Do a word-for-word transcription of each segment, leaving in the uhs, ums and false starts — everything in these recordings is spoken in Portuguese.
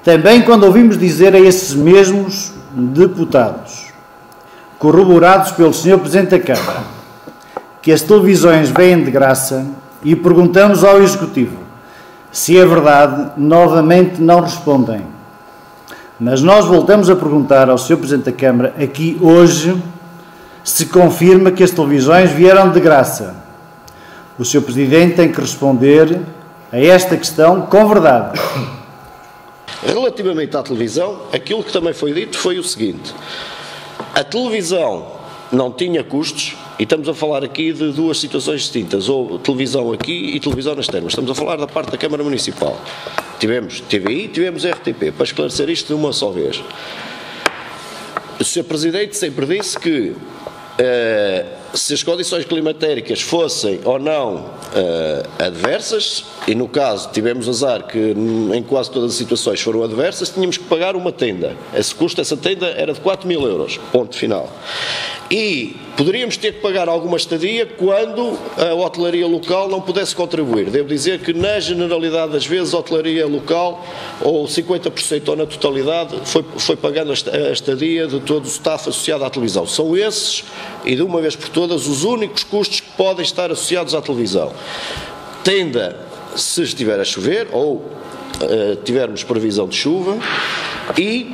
Também quando ouvimos dizer a esses mesmos deputados, corroborados pelo senhor Presidente da Câmara, que as televisões vêm de graça, e perguntamos ao Executivo se é verdade, novamente não respondem. Mas nós voltamos a perguntar ao senhor Presidente da Câmara, aqui hoje, se confirma que as televisões vieram de graça. O senhor Presidente tem que responder a esta questão com verdade. Relativamente à televisão, aquilo que também foi dito foi o seguinte: a televisão não tinha custos, e estamos a falar aqui de duas situações distintas, ou televisão aqui e televisão nas termas. Estamos a falar da parte da Câmara Municipal. Tivemos T V I, tivemos R T P, para esclarecer isto de uma só vez. O senhor Presidente sempre disse que uh, se as condições climatéricas fossem ou não uh, adversas, e no caso tivemos azar que em quase todas as situações foram adversas, tínhamos que pagar uma tenda. Esse custo dessa tenda era de quatro mil euros, ponto final. E poderíamos ter que pagar alguma estadia quando a hotelaria local não pudesse contribuir. Devo dizer que na generalidade das vezes a hotelaria local, ou cinquenta por cento ou na totalidade, foi, foi pagando a estadia de todo o staff associado à televisão. São esses, e de uma vez por todas, os únicos custos que podem estar associados à televisão. Tenda, se estiver a chover, ou uh, tivermos previsão de chuva, e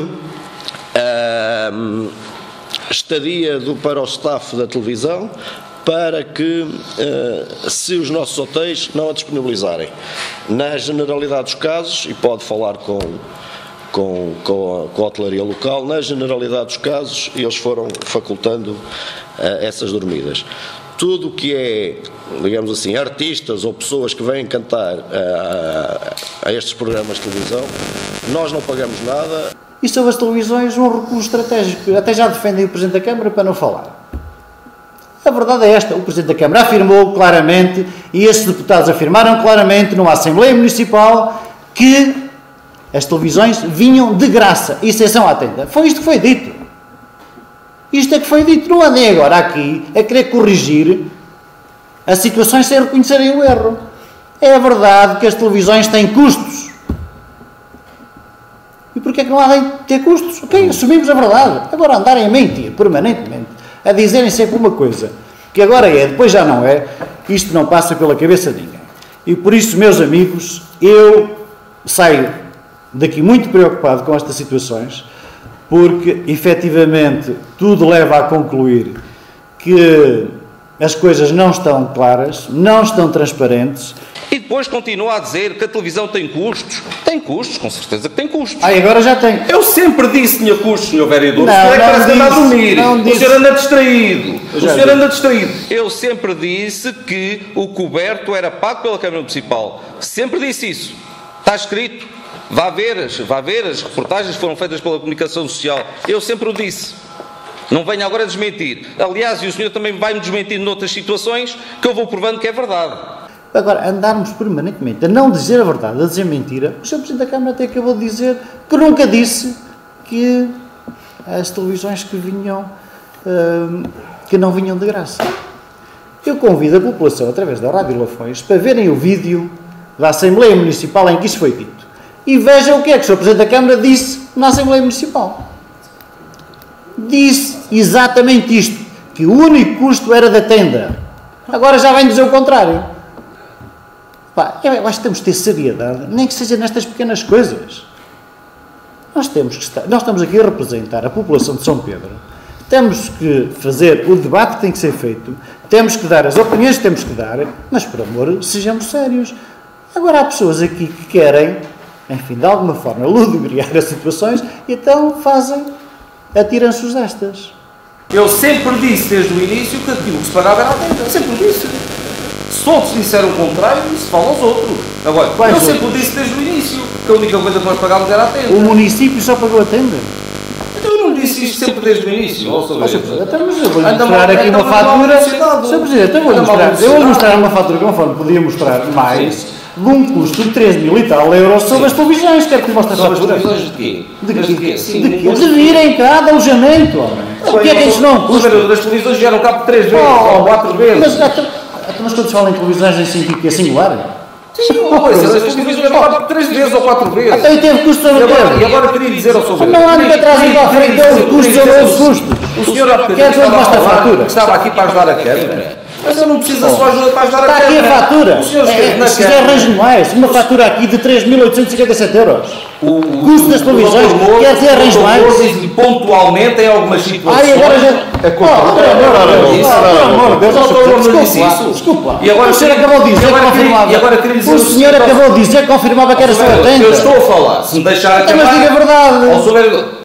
uh, estadia do, para o staff da televisão, para que, uh, se os nossos hotéis não a disponibilizarem. Na generalidade dos casos, e pode falar com, com, com, a, com a hotelaria local, na generalidade dos casos, eles foram facultando uh, essas dormidas. Tudo o que é, digamos assim, artistas ou pessoas que vêm cantar a, a estes programas de televisão, nós não pagamos nada. E sobre as televisões, um recurso estratégico. Até já defendem o Presidente da Câmara para não falar. A verdade é esta: o Presidente da Câmara afirmou claramente, e esses deputados afirmaram claramente numa Assembleia Municipal, que as televisões vinham de graça, exceção à tenda. Foi isto que foi dito. Isto é que foi dito. Não andem agora aqui a querer corrigir as situações sem reconhecerem o erro. É verdade que as televisões têm custos. E porquê é que não há de ter custos? Ok, assumimos a verdade. Agora andarem a mentir permanentemente, a dizerem sempre uma coisa que agora é, depois já não é, isto não passa pela cabeça de ninguém. E por isso, meus amigos, eu saio daqui muito preocupado com estas situações, porque, efetivamente, tudo leva a concluir que as coisas não estão claras, não estão transparentes. E depois continua a dizer que a televisão tem custos. Tem custos, com certeza que tem custos. Ah, agora já tem. Eu sempre disse que tinha custos, senhor vereador. Não, o senhor é que não parece que anda a disse, dormir. não O disse. senhor anda distraído. O Já senhor disse. anda distraído. Eu sempre disse que o coberto era pago pela Câmara Municipal. Sempre disse isso. Está escrito. Vá ver, as, vá ver as reportagens que foram feitas pela comunicação social. Eu sempre o disse. Não venha agora a desmentir. Aliás, e o senhor também vai-me desmentir noutras situações que eu vou provando que é verdade. Agora, andarmos permanentemente a não dizer a verdade, a dizer mentira, o senhor Presidente da Câmara até acabou de dizer que nunca disse que as televisões que vinham, hum, que não vinham de graça. Eu convido a população, através da Rádio Lafões, para verem o vídeo da Assembleia Municipal em que isso foi dito. E vejam o que é que o senhor Presidente da Câmara disse na Assembleia Municipal. Disse exatamente isto, que o único custo era da tenda. Agora já vem dizer o contrário. Pá, eu acho que temos de ter seriedade, nem que seja nestas pequenas coisas. Nós, temos que estar, nós estamos aqui a representar a população de São Pedro. Temos que fazer o debate que tem que ser feito, temos que dar as opiniões que temos que dar, mas, por amor, sejamos sérios. Agora há pessoas aqui que querem, enfim, de alguma forma, ludibriar as situações, e então fazem, atiram-se destas. Eu sempre disse desde o início que aquilo que se pagava era a tenda. Eu sempre disse. Se outros disseram o contrário, isso fala aos outros. Agora, Quais eu outros? sempre disse desde o início que a única coisa que nós pagávamos era a tenda. O município só pagou a tenda? Então eu não disse isto sempre desde o início. Ó, senhor vereador. Então, mas eu vou Anda mostrar mal- aqui anda uma mal fatura. publicidade. senhor Presidente, eu vou Anda mal mostrar, eu vou publicidade. mostrar uma fatura, conforme podia mostrar mais, de um custo de três mil e tal euros sobre as televisões. Quero que lhe mostre a Sobre as fatura. televisões de quê? De Mas quê? de quê? Sim, De quê? De virem cá de alojamento, homem. O que é que isto não Os custa? vereadores das televisões vieram cá por três vezes, ou quatro vezes. Mas, então, mas quando se fala em televisões em sentido que é singular, Sim, uma coisa, as televisões pagaram três vezes ou quatro vezes. Até aí teve custo sobre E agora, tempo. e agora queria dizer ao senhor Não anda para trás e para a frente, houve custos ou houve custos. O senhor há bocadinho Quer que eu estava, mostre a a falar fatura? que estava aqui para ajudar a Câmara. Mas eu não preciso da sua ajuda para ajudar a Está Câmara. aqui a fatura. O senhor esteve É, na se quiser Câmara. arranjo mais, uma fatura aqui de três mil oitocentos e cinquenta e sete euros. O, o, Custo das televisões, o doutor quer que arranje o doutor mais? diz-lhe pontualmente em algumas situações. Ai, agora já. A culpa. Oh, pelo amor de Deus, Isso. pelo amor de Deus, O doutor não desculpa disse lá, isso. desculpa lá. E agora O senhor queria- acabou de e dizer que agora queria- confirmava. e agora queria dizer O o senhor seguinte, acabou de dizer que confirmava que era só Eu oitenta. estou a falar, se me deixar Então, acabar. mas diga a verdade. Ao souber-